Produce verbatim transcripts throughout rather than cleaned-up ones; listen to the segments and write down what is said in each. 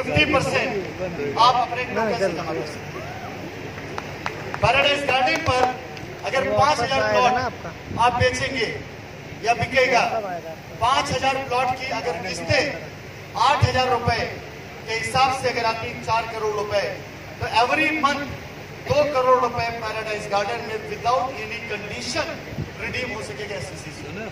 Fifty percent आप अपने token से जमा कर सकते हैं। पैराडाइज गार्डन पर अगर पांच हजार प्लॉट आप बेचेंगे या बिकेगा, पांच हजार प्लॉट की अगर किस्तें आठ हजार रुपए के हिसाब से अगर आती चार करोड़ रुपए, तो एवरी मंथ दो करोड़ रुपए पैराडाइज गार्डन में विदाउट एनी कंडीशन रिडीम हो सकेगा एसवीसी से,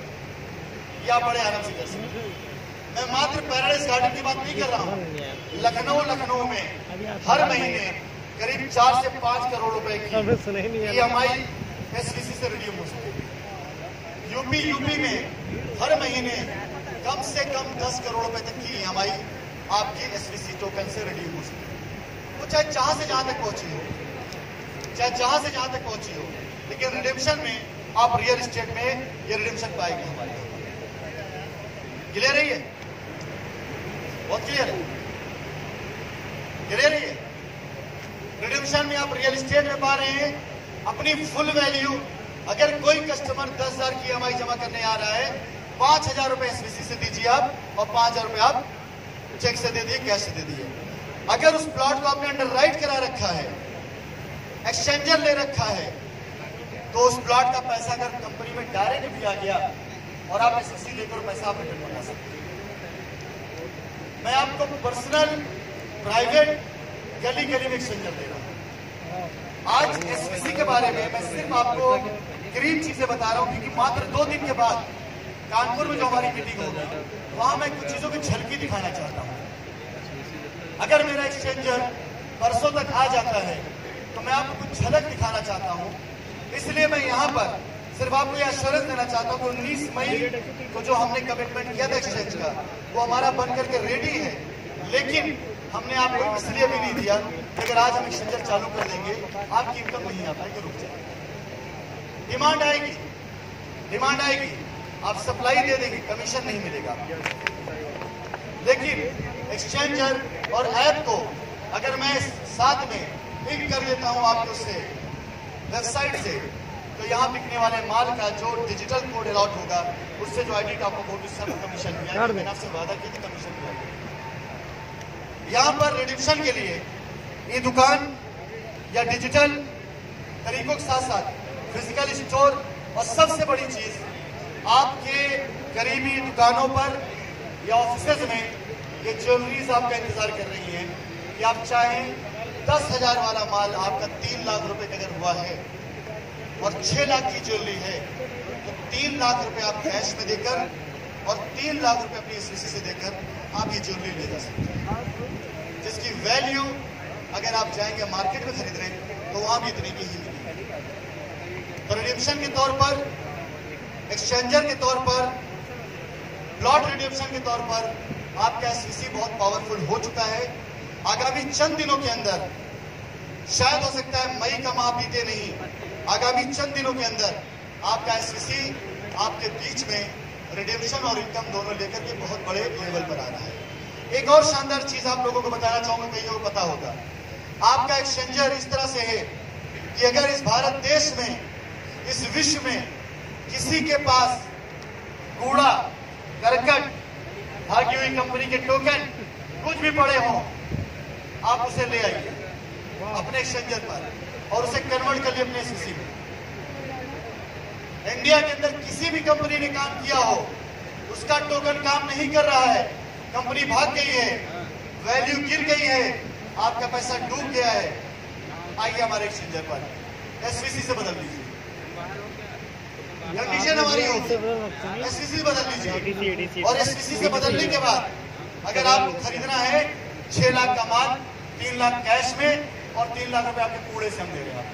या बड़े आराम से कर सकते। मैं मात्र पैराडाइज गार्डन की बात नहीं कर रहा हूँ, लखनऊ लखनऊ में हर महीने करीब चार से पांच करोड़ रुपए की ई एम आई एसवीसी से रिडीम हो सकेगी। यूपी यूपी में हर महीने कम से कम दस करोड़ रुपए तक की ई एम आई आपकी एसवीसी टोकन से रिडीम हो सकेगी। वो चाहे जहां से जहां तक पहुंची हो, चाहे जहां से जहां तक पहुंची हो, लेकिन रिडेम्पशन में आप रियल एस्टेट में ये रिडेम्पशन पाएंगे हमारे यहाँ। क्लियर है? ये बहुत क्लियर है, क्लियर है। रिडेम्पशन में आप रियल एस्टेट में पा रहे हैं अपनी फुल वैल्यू। अगर कोई कस्टमर दस हजार की ई एम आई जमा करने आ रहा है, पांच हजार रुपए एसवीसी से दीजिए आप, और पांच हजार रुपए आप चेक से दे दिए, कैश से दे दिए। अगर उस प्लॉट को आपने अंडर राइट करा रखा है, एक्सचेंजर ले रखा है, तो उस प्लॉट का पैसा अगर कंपनी में डायरेक्ट भी आ गया और आप एसवीसी लेकर पैसा आप रिटर्न बना सकते हैं। मैं आपको पर्सनल प्राइवेट गली गली में एक्सचेंजर दे रहा हूं। आज एसवीसी के बारे में मैं सिर्फ आपको करीब चीजें बता रहा हूं, क्योंकि मात्र दो दिन के बाद कानपुर में जो हमारी मीटिंग होगी, वहां मैं कुछ चीजों की झलकी दिखाना चाहता हूं। अगर मेरा एक्सचेंजर परसों तक आ जाता है तो मैं आपको कुछ झलक दिखाना चाहता हूं। इसलिए मैं यहाँ पर सिर्फ आपको यह अश्योरेंस देना चाहता हूँ कि उन्नीस मई को जो हमने कमिटमेंट किया था एक्सचेंज का, वो हमारा बनकर के रेडी है। लेकिन हमने आपको इसलिए भी नहीं दिया कि अगर आज हम एक्सचेंजर चालू कर देंगे आपकी इनकम नहीं आ पाएगी, रुक जाएगी। डिमांड आएगी, डिमांड आएगी, आप सप्लाई दे देंगे, कमीशन नहीं मिलेगा। लेकिन एक्सचेंजर और ऐप को अगर मैं साथ में लिंक कर देता हूं आपको उससे वेबसाइट से, तो यहाँ बिकने वाले माल का जो डिजिटल कोड अलाउट होगा, उससे जो आईडी टॉप अप होगी, उससे आपको कमीशन मिलेगा। मैंने आपसे वादा किया था कमीशन मिलेगा। यहाँ पर रिडेम्पशन के लिए ये दुकान या डिजिटल तरीकों के साथ साथ फिजिकल स्टोर, और सबसे बड़ी चीज आपके करीबी दुकानों पर या ऑफिस में ये ज्वेलरीज आपका इंतजार कर रही है कि आप चाहें दस हजार वाला माल आपका तीन लाख रुपए का अगर हुआ है और छह लाख की ज्वेलरी है, तो तीन लाख रुपए आप कैश में देकर और तीन लाख रुपए अपनी एसवीसी से देकर आप ये ज्वेलरी ले जा सकते हैं, जिसकी वैल्यू अगर आप जाएंगे मार्केट में खरीद रहे हैं तो वहां भी इतने की ही मिलेगी। तो रिडेम्पशन के तौर पर, एक्सचेंजर के तौर पर, प्लॉट रिडेम्पशन के तौर पर आपका एसवीसी बहुत पावरफुल हो चुका है। आगामी चंद दिनों के अंदर, शायद हो सकता है मई का माह बीते नहीं, आगामी चंद दिनों के अंदर आपका एसवीसी आपके बीच में रिडेम्पशन और इनकम दोनों लेकर के बहुत बड़े लेवल पर आ रहा है। एक और शानदार चीज आप लोगों को बताना चाहूंगा, कईयों को पता होगा, आपका एक्सचेंजर इस तरह से है कि अगर इस भारत देश में, इस विश्व में किसी के पास कूड़ा, करकट, भागी हुई कंपनी के टोकन कुछ भी पड़े हों, आप उसे ले आइए अपने एक्सचेंजर पर और उसे कन्वर्ट कर लिए अपने एसवीसी में। इंडिया के अंदर किसी भी कंपनी ने काम किया हो, उसका टोकन काम नहीं कर रहा है, कंपनी भाग गई है, वैल्यू गिर गई है, आपका पैसा डूब गया है, आइए हमारे एक्सचेंजर पर, एसवीसी से बदल लीजिए। कंडीशन हमारी होगी, एसवीसी बदल लीजिए, और एसवीसी से बदलने के बाद अगर आपको खरीदना है छह लाख का माल, तीन लाख कैश में और तीन लाख रुपए आपके कूड़े से हम दे रहे हैं।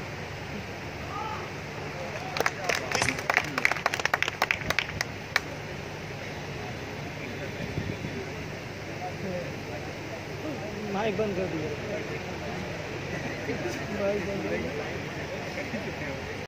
माइक बंद कर दिया, माइक बंद कर दिया।